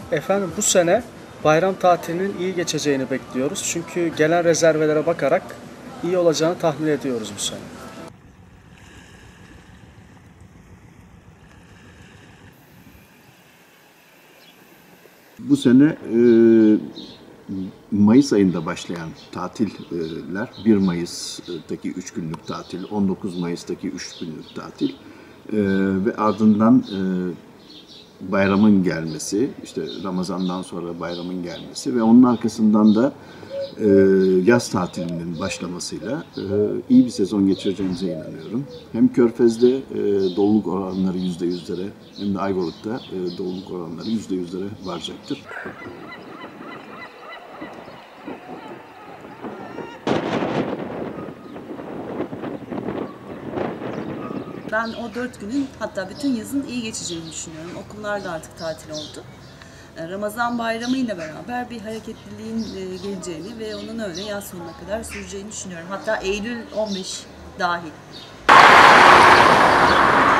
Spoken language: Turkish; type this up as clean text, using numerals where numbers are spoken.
Efendim bu sene bayram tatilinin iyi geçeceğini bekliyoruz. Çünkü gelen rezervelere bakarak iyi olacağını tahmin ediyoruz bu sene. Bu sene Mayıs ayında başlayan tatiller, 1 Mayıs'taki 3 günlük tatil, 19 Mayıs'taki 3 günlük tatil ve ardından bayramın gelmesi, işte Ramazan'dan sonra bayramın gelmesi ve onun arkasından da yaz tatilinin başlamasıyla iyi bir sezon geçireceğimize inanıyorum. Hem Körfez'de doluluk oranları %100'lere hem de Ayvalık'ta doluluk oranları %100'lere varacaktır. Ben o 4 günün, hatta bütün yazın iyi geçeceğini düşünüyorum. Okullar da artık tatil oldu. Ramazan bayramı ile beraber bir hareketliliğin geleceğini ve onun öyle yaz sonuna kadar süreceğini düşünüyorum. Hatta Eylül 15 dahil.